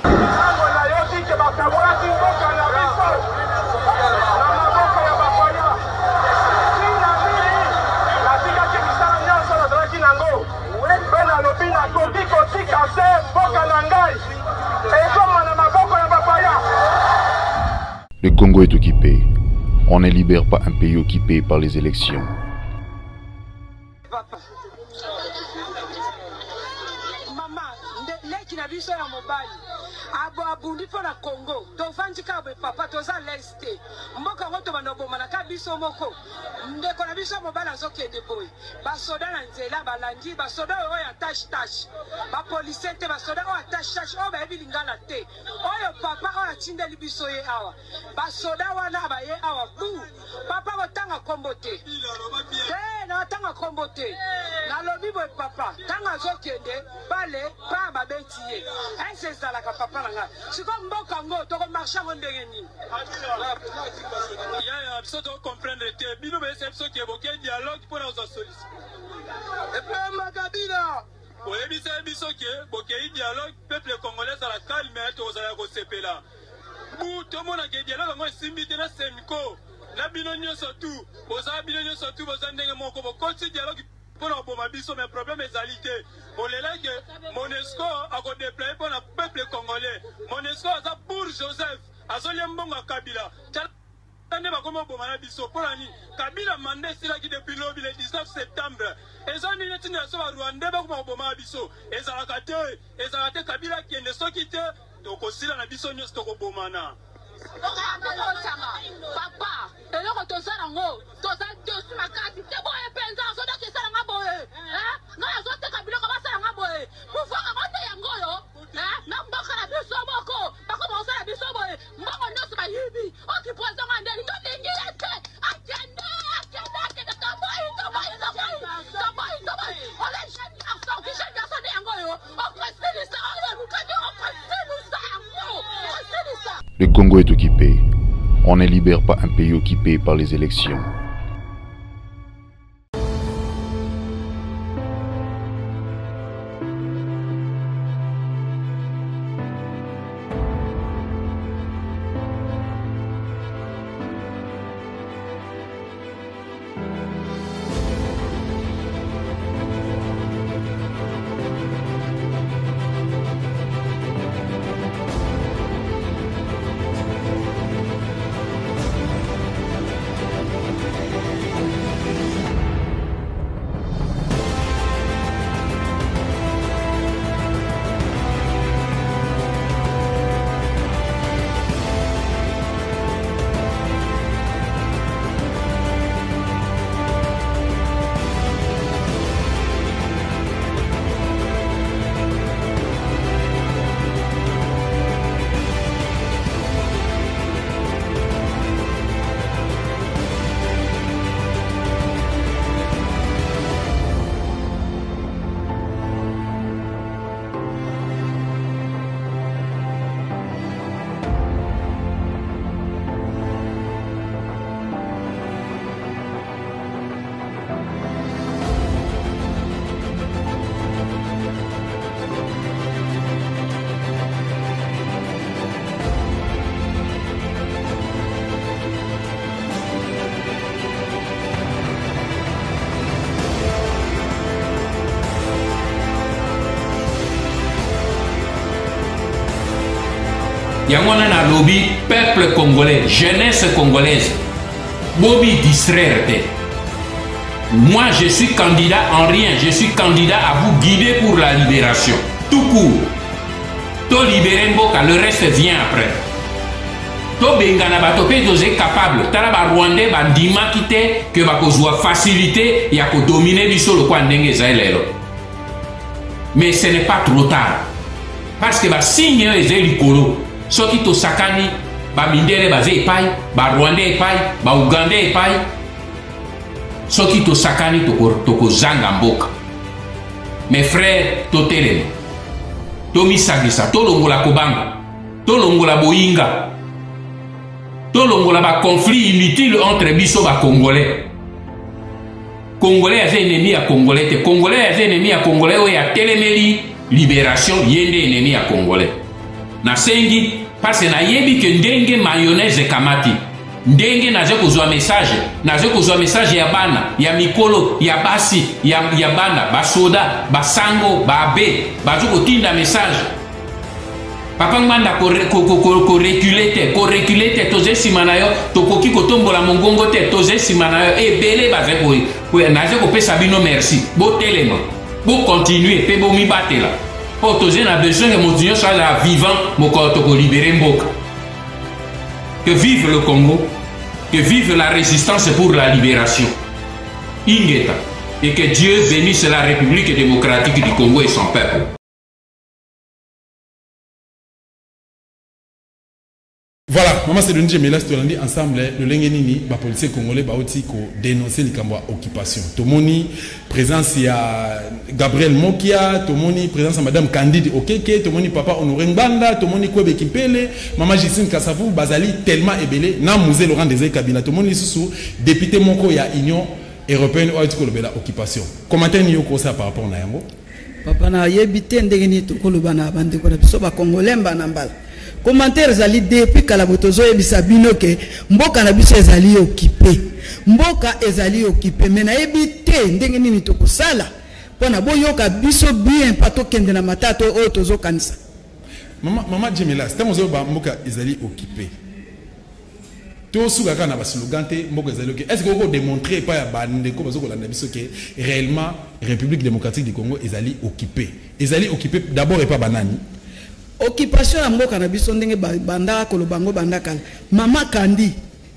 Le Congo est occupé. On ne libère pas un pays occupé par les élections. Abundi pour la Congo, tovandi kabwe papa toza leste. Mboka ngoto banoboma na kabiso moko. Ndeko na biso mobala zokende boy. Basoda na nzela balandi, basoda oyo attache. Ba police te basoda oyo attache oyo ba bilingana te. Oyo papa oyo atinda libiso ye awa. Basoda wana ba ye awa bu. Papa otanga kombo te. Na tanga kombo te. Na lobi boy papa, tanga zokende bale pa ba beti ye. Ese sala ka papa nanga. C'est comme bon Congo, tu as marché en Ndengeni. Il y a absolument de comprendre que Bino c'est ce qui évoque un dialogue pour nos solutions. Et puis Magabila, pour les biso qui évoquent un dialogue, peuple congolais à la calme et aux aéroports là. Pour tout le monde qui dialogue, moi c'est mité na Semiko. Na Bino surtout, aux abinons surtout, aux andengé mon comme continue dialogue. Pour le bon biso, mes problèmes est alité. Pour les là que Monesco a déployé pour le peuple congolais. Monesco a pour Joseph, a Zoliambonga Kabila. Kabila mandé si là qui depuis le 19 septembre. Et ça n'y est pas sur Rwanda pour Obama biso. Et ça a raté Kabila qui est ne soit quitté. Donc aussi là na biso n'y est pas Obama. Papa, et là quand on s'en rend, on s'en deux sur ma carte, c'est bon et pendant, on s'en qui s'en rend boé, hein? Non, ils ont été Kabila comment s'en rend boé. Pour voir comment t'es yangoyo, hein? Non, bon quand la buse au moko, pas comment ça la buse au boé, bon on n'ose pas yubi, on qui pose dans un délit, non les niété, attendez, on est jeune garçon, qui jeune garçon de yangoyo, on précise ça, on précise ça, Le Congo est occupé. On ne libère pas un pays occupé par les élections. Yangona na lobby, peuple congolais, jeunesse congolaise. Bobi distraire. Moi, je suis candidat en rien. Je suis candidat à vous guider pour la libération. Tout court. To libérer Mboka, le reste vient après. To bengana bato pe doze capable. Tala ba Rwandais ba ndima kite que ba kozwa facilité ya ko dominer biso le kwa ndenge zaelelo. Mais ce n'est pas trop tard. Parce que ba signe eze likolo. Soki to sakani ba mindele ba ze epai, ba Rwandais epai, ba Ugandais epai. Soki to sakani toko zanga mboka. Mes frères, to telema. To misagisa, to longola kobanga. To longola boinga. To longola ba conflit inutile entre biso ba Congolais. Congolais a ennemi à Congolais. Te Congolais a ennemi à Congolais. Ou ya telemeli libération yende ennemi à Congolais. Na sengi, parce que na yebi ke ndenge mayonnaise kamati. Ndenge naze kozwa message ya bana, ya mikolo, ya basi, ya bana, basoda, basango, babe, bazo kotinda message. Papa nganda ko reculer te toze simana yo, tokoki kotombola mongongo te toze simana yo, ebele baze ko naze ko pesa bino merci. Bo telema, bo continuer pe bo mi batela. Po toze na besoin que motinyo soit la vivant moko toko libérer mboka. Que vive le Congo, que vive la résistance pour la libération. Ingeta. Et que Dieu bénisse la République démocratique du Congo et son peuple. Voilà, maman c'est Denis Jemela, c'est ensemble le Lengenini, les policiers congolais qui dénoncer l'occupation. Tomoni, présence il y a Gabriel Mokia, Tomoni, présence Madame Candide Okeke, Tomoni Papa Honoré Ngbanda, Tomoni Kwebe Kipele, Maman Justine Kassavou, Bazali tellement ébélé, na Musée Laurent Désiré Kabila, Tomoni Soussou, député Moko ya Union Européenne ou la occupation. Commentaire ni ça par rapport à Yango? Papa na yebité ndengeni to kolobana bande ko biso ba Congolais banambala. Commentaire zali depuis kalabotozo ebisa bino ke mboka na biso ezali occupé. Mboka ezali occupé mais na yebité ndenge nini to kosala pona boyoka biso bien pato kende na matato o tozo kanisa. Mama Jemela, c'est mozo ba mboka ezali occupé. To suka kana ba slogan te mboka ezali occupé. Est-ce que vous démontrer pas ya bande ko bazo kolanda biso ke réellement République démocratique du Congo ezali occupé. Ezali occupé d'abord et pas banani. Occupation ya mboka na biso ndenge banda kolobango banda kala mama kandi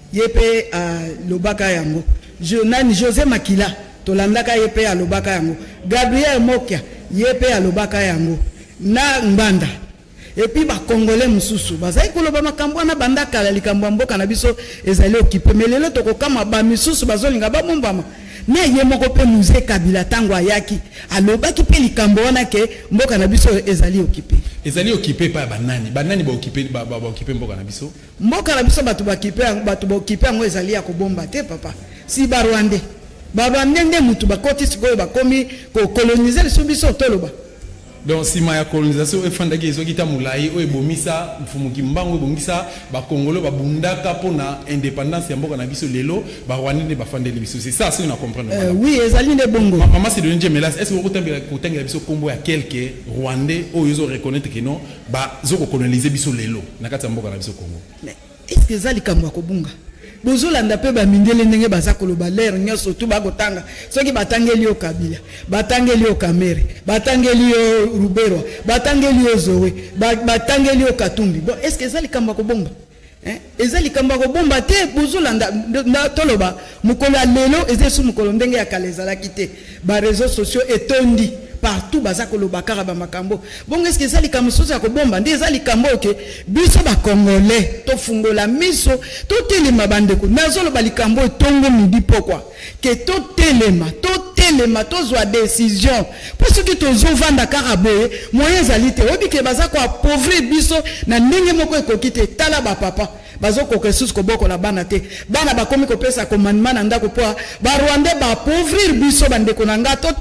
yepe lobaka yango Jonani José Makila tolandaka yepe ya lobaka yango Gabriel Mokia yepe ya lobaka yango na Ngbanda et puis ba congolais mususu bazai koloba makambo na banda kala likambo mboka na biso ezali occupé mais lelo tokokama ba misusu bazolinga ba mombama na ye moko pe Musée Kabila tango ayaki alobaki pe likambo wana ke mboka na biso ezali occupé. Ezali occupé pa banani ba occupé ba occupé mboka na biso. Mboka na biso batu ba occupé ngo ezali ya kobomba te papa. Si ba Rwandais. Ba Rwandais nde mutu ba koti sikoyo ba komi ko coloniser le biso toloba. Donc si ma colonisation e fandaki ezo kita mulai o ebomisa mfumuki mbango ebongisa ba Congolais ba bundaka pona indépendance ya mboka na biso lelo ba Rwandais ba fandeli biso. C'est ça on a comprendre. Oui, ezali ne bongo. Maman c'est Denis Jemela, est-ce que vous kotangela biso kombo ya quelques Rwandais o yozo reconnaître que non ba zo ko coloniser biso lelo na kati ya mboka na biso Congo. Mais est-ce que ezali kamwa ko bunga? Bozolanda pe ba mindele ndenge baza koloba l'air nyoso tu bagotanga soki batangeli yo Kabila batangeli yo Kamere batangeli yo Rubero batangeli yo Zoé batangeli yo Katumbi. Bon est-ce que ezali kamba ko bomba ezali kamba ko bomba te bozolanda na toloba mukolo lelo ezesu mukolo ndenge ya kalezala kite ba réseaux sociaux etondi partout bazako lo bakara ba makambo. Bon est-ce que ezali kamba soso ya ko bomba ndi ezali kamba oke biso ba Congolais to fungola miso to telema bandeko nazolo balikambo tongo midi pokwa ke to telema to zwa décision parce que to zo vanda karaboye moyen ezali te obi ke bazako appauvrir biso na ndenge moko ekokite tala ba papa bazoko kesus ko boko la bana te bana bakomi ko pesa commandement na ndako po ba Rwandais ba appauvrir biso bandeko na nga to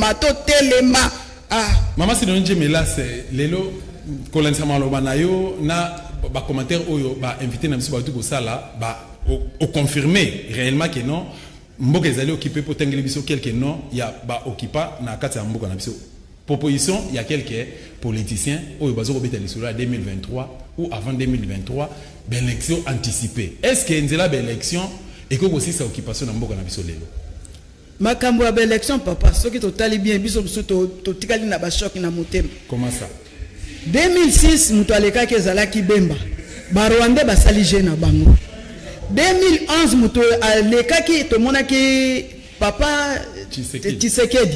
telema. Maman c'est Denis Jemela, c'est lelo kolanisa maloba na yo na ba commentaire oyo ba invité na biso ba tout ko sala ba o confirmer réellement que non mboka ezali occupé pour tangeli biso quelque non ya ba occupa na kati ya mboka na biso Proposition, il y a quelques politiciens au en 2023 ou avant 2023, l'élection anticipée. Est-ce qu'il y a une élection et que aussi sa occupation dans Mboka na biso lelo? Makambo ya élection papa, ce qui totali bien biso biso to tikali na ba choc na motema. Comment ça? 2006 muto aleka ke zalaki Bemba. Ba Rwanda basali je na bango. 2011 muto aleka ki to monaki papa Tshisekedi.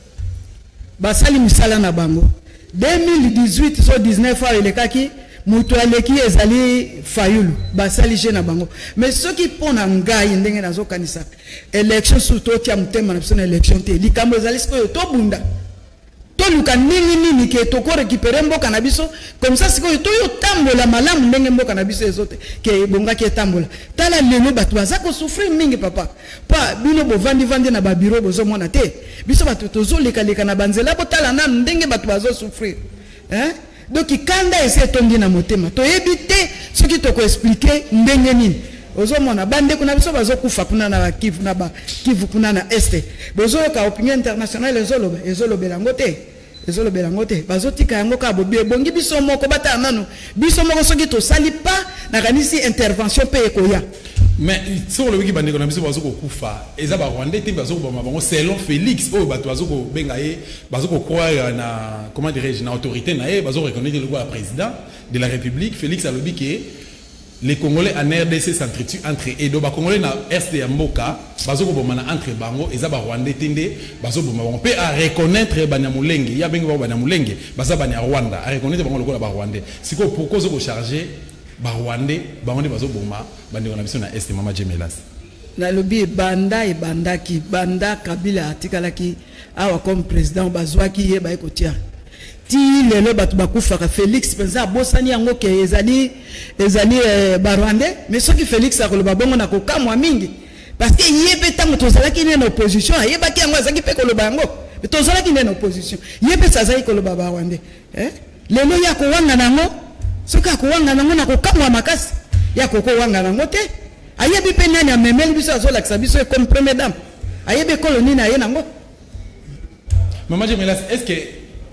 Basali misala na bango. 2018 so 19 ans aleka ki mutu aleki ezali Fayulu basali je na bango. Mais ceux qui pona ngai ndenge nazo kanisa élection surtout tia mutema na biso na élection te likambo ezali siko to bunda to luka nini ke to ko récupérer mboka na biso comme ça siko to yo tambola malamu ndenge mboka na biso ezote ke bonga ke tambola tala lelo batu baza ko souffrir mingi papa pa bino bo vandi na ba bureau bozo mona te biso batu tozo leka na banzela bo tala na ndenge batu bazo souffrir hein. Donc kanda ese tondi na motema to ebite ce qui te ko expliquer ndenge nini ozo mona bande kuna biso bazo kufa kuna na Kivu na ba Kivu kuna na este bozo ka opinion internationale ezolobela ngote bazo tika yango ka bo bongi biso moko bata nanu biso moko soki to sali pa na kanisi intervention pe ekoya. Mais sur le wiki bande kuna biso bazo kufa eza ba Rwanda te bazo ba bango selon Félix o bato bazo ko benga ye bazo ko croire na comment dirais-je na autorité na ye bazo reconnaître le président de la République Félix alobi que les Congolais en RDC s'entretuent entre eux. Et donc, les Congolais dans l'Est de Mboka, bazo ko bomana entre bango, et ça ba Rwanda tende, bazo bomana. On peut reconnaître Banyamulenge, il y a bien Banyamulenge, baza Banya Rwanda, à reconnaître bango le ko la Rwanda. C'est quoi pourquoi zo ko charger ba Rwanda, bango bazo bomana, bande on a besoin na Est Mama Jemelas. Na lobi banda e banda ki banda Kabila atikala ki awa comme président bazwaki ye ba ekotia. Ti lelo batu bakufaka Félix penza bosani yango ke ezali Barwande mais ce qui Félix akoloba bongo na kokamwa mingi parce que yebe tango tozalaki ne na opposition yeba ki yango azaki pe koloba yango tozalaki ne na opposition yebe sazaki koloba Barwande lelo ya ko wanga nango soki akowanga nango na kokamwa makasi ya koko wanga nango te ayebi pe nani amemeli biso azolakisa biso comme première dame ayebi koloni na ye nango. Maman Jemelas, est-ce que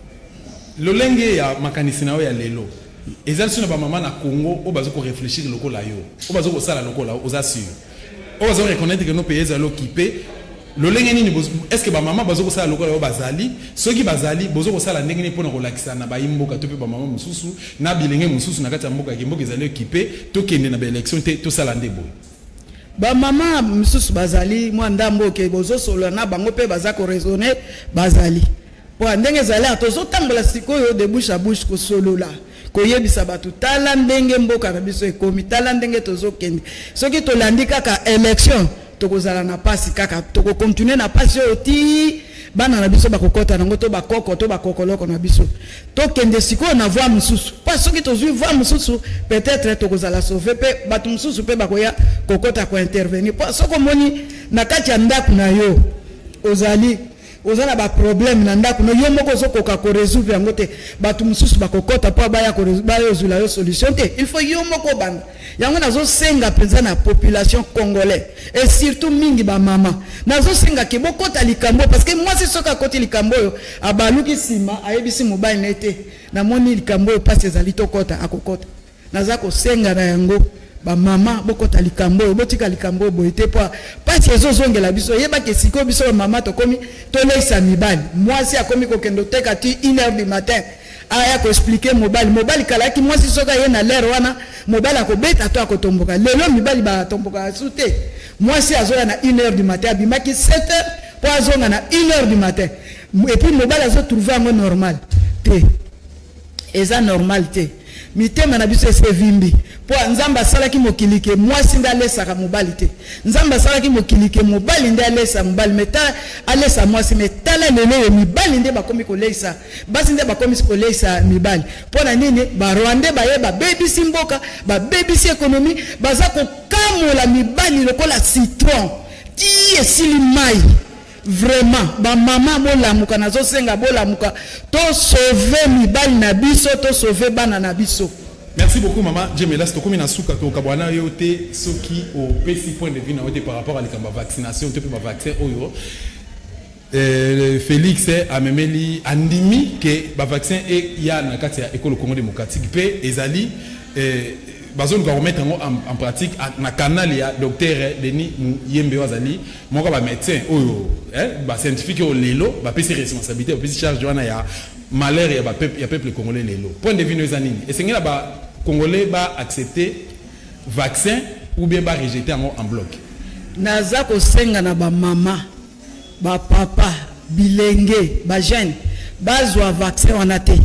le lenge ya makanisi na ya lelo ezali suna ba mama na Congo o bazo ko réfléchir lokola yo o bazo ko sala lokola aux assure o bazo reconnaître que nos pays ezali occupé le lenge nini est-ce que ba mama bazo ko sala lokola yo bazali soki bazali bozo ko sala ndenge ni pona ko lakisa na ba imboka to pe ba mama mususu na bilenge mususu na kati ya mboka kimboka ezali occupé to kende na ba élection te to sala ndebo ba mama mususu bazali mwa ndambo ke bozo solo na bango pe baza ko raisonner bazali. Pour ndenge zala tozo tambola sikoyo de bouche à bouche ko solo la ko yebisa batu tala ndenge mboka na biso ekomi tala ndenge tozo kende soki to landika ka élection tokozala na pasi kaka toko continuer na pasi oti bana na biso bakokota nango to bakoko to bakokoloko na biso to kende sikoyo na voix mususu pas soki tozui voix mususu peut-être tokozala sauver pe batu mususu pe bakoya kokota ko intervenir pas soko moni na kati ya ndaku na yo ozali ozana ba problème na ndako no yo moko zokoka ko résoudre yango te batu mususu bakokota po baya ko baya ozula yo solution te il faut yo moko banda yango nazo senga penza na population congolaise et surtout mingi ba mama nazo senga ke bokota likambo parce que moi c'est soka koti likambo yo abaluki sima ayebisi mobile nete na moni likambo yo passe ezali to kota akokota naza ko senga na yango ba mama bokota likambo botika likambo boite po pasi ezozongela biso yeba ke siko biso mama to komi to leisa mibali moi si akomi ko kendo teka ti 1h du matin aya ko expliquer mobile kalaki moi si soka ye na l'air wana mobile akobeta to akotomboka lelo mibali ba tomboka sute moi si azoya na 1h du matin abimaki 7h po azonga na 1h du matin et puis mobile azo trouver un normal te eza normal te mitema na biso ese vimbi po nzamba salaki mokilike mwasi nda lesaka mobali te nzamba salaki mokilike mobali nda lesa mobali meta alesa mwasi metala lelo mibali nde bakomi kolesa basi nde bakomi kolesa mibali po na nini ba Rwanda bayeba baby simboka ba baby si économie baza ko kamola mibali lokola citron ti esili mai vraiment ba mama bolamuka nazo senga bolamuka to sauver mibali na biso to sauver bana na biso. Merci beaucoup maman Jemelas to komi na suka to kabwana yote soki au PC point de vue na yote par rapport à la vaccination to pe ba vaccin oyo Félix Amemeli andimi que ba vaccin et ya na kati ya école Congo démocratique pe ezali bazone va remettre en pratique na canal ya docteur Denis Yembe wazali moko ba médecin oyo ba scientifique o lelo ba pesi responsabilité ba pesi charge wana ya malheur ya ba peuple congolais lelo point de vue no zanini et sengela ba congolais ba accepter vaccin ou bien ba rejeter en bloc naza ko senga na ba mama ba papa bilenge ba jeune bazwa vaccin wana te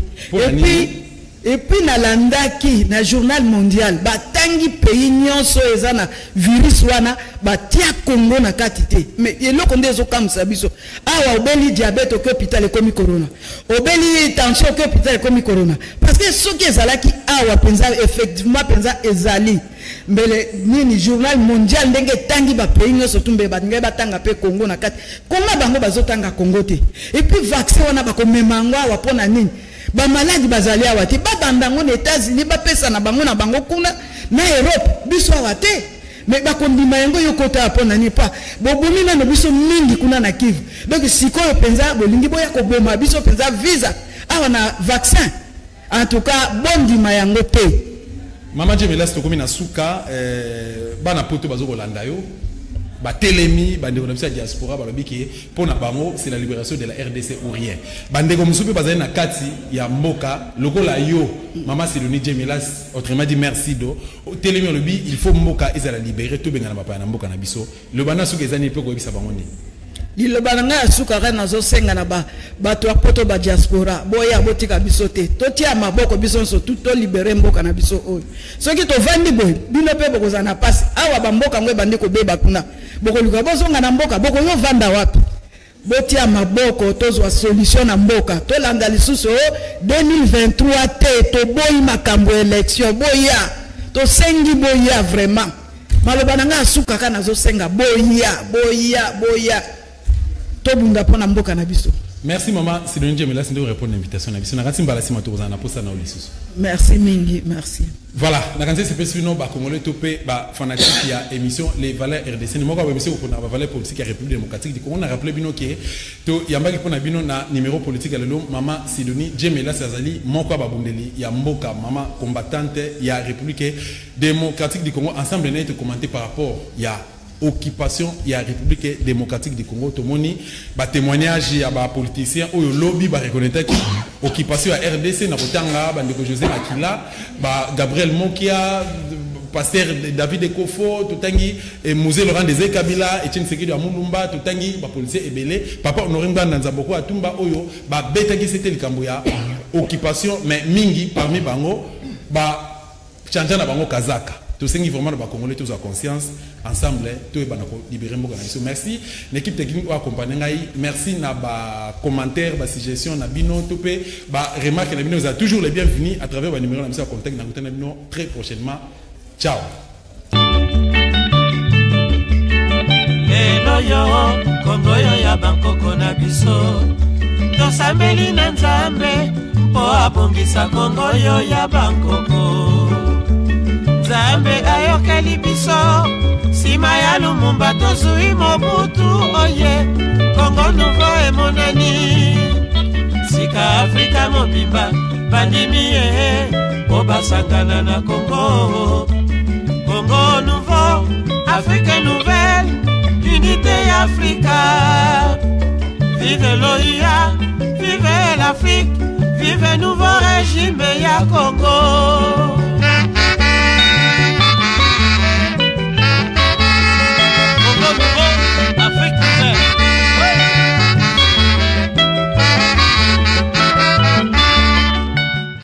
et puis na landaki na journal mondial batangi pays nyonso ezana virus wana batia Congo na katite mais eloko ndezo kamsa biso awa obeli diabète au hôpital ekomi corona obeli tension au hôpital ekomi corona parce que ce qui ezalaki awa penza effectivement penza ezali mbele nini journal mondial ndenge tangi ba pays nyonso tumbe bange batanga pe Congo na kati Congo bango bazotanga Congo te et puis vaccin wana bakomemangwa awa pona nini ba maladi bazali awati ba bandango na États-Unis ba pesa na bango kuna na Europe biso awate mais ba kondima yango yokota apona ni pa bobomina no biso mingi kuna na Kivu donc sikoyo penza bolingi boya ko boma biso penza visa awa na vaccin en tout cas bondima yango te Mama Jemela stokomi na suka bana poto bazoko landa yo ba telemi bande ko na diaspora ba biki pona bango c'est la libération de la RDC ou rien bande ko musupe bazali na kati ya mboka lokola yo Mama Sidonie Jemela autrement dit merci do telemi on bi il faut mboka ezala libérer to benga na bapa na mboka na biso le bana suka ezani pe ko bisa bango ni Dilo bananga suka kana zo senga na bato ya poto ba diaspora boya botika biso te totia maboko biso so tout to libérer mboka na biso oyo soki to vandi boy bino pe boko za na passe awa ba mboka ngwe bandi ko beba kuna boko luka bozonga na mboka boko yo vanda wapi botia maboko tozwa solution na mboka to landa lisusu 2023 te to boyi makambo élection boya to sengi boya vraiment maloba nanga suka kana zo senga boya Tobunda pona mboka na biso. Merci Mama Sidonie Jemela de répondre à l'invitation na biso na kati mbala sima to na posa na olisusu. Merci mingi, merci. Voilà, na kanze c'est spécifique no ba congolais topé ba fanatique ya émission les valeurs RDC ni moko ba émission ko na ba valeurs politique ya République démocratique du Congo na rappelé bino ke to yambaki pona bino na numéro politique lelo Mama Sidonie Jemela Sazali moko ba bundeli ya mboka mama combattante ya République démocratique du Congo ensemble na été commenté par rapport ya occupation ya République démocratique du Congo tomoni ba témoignage ya ba politiciens oyo lobby ba reconnaître que occupation ya RDC na kotanga bandeko José Makila ba Gabriel Mokia pasteur David Ekofo totangi et Mosé Laurent Désiré Kabila Etienne Sekedi Amulumba totangi ba policier ebele papa Honoré Nganda Nzamboko atumba oyo ba betaki c'était likambo ya occupation mais mingi parmi bango ba chanja na bango kazaka. Tous ceux qui vraiment le Congolais tous en conscience ensemble tous les banako libérer mboka na biso. Merci l'équipe technique qui accompagne ngai, merci na ba commentaire ba suggestion na bino topé ba remarque na bino vous êtes toujours les bienvenus à travers ba numéro na biso contact na ngutana bino très prochainement. Ciao. Lelo yo Kongo yo ya bankoko na biso tosambeli na Nzambe po abongisa Kongo yo ya bankoko Nzambe ayokeli biso sima ya Lumumba tozui Mobutu oye Congo nouveau emonani sika Afrika mobimba bandimi po basangana na Congo Congo nouveau Afrique nouvelle unité Africa vive l'OIA vive l'Afrique vive nouveau régime ya Congo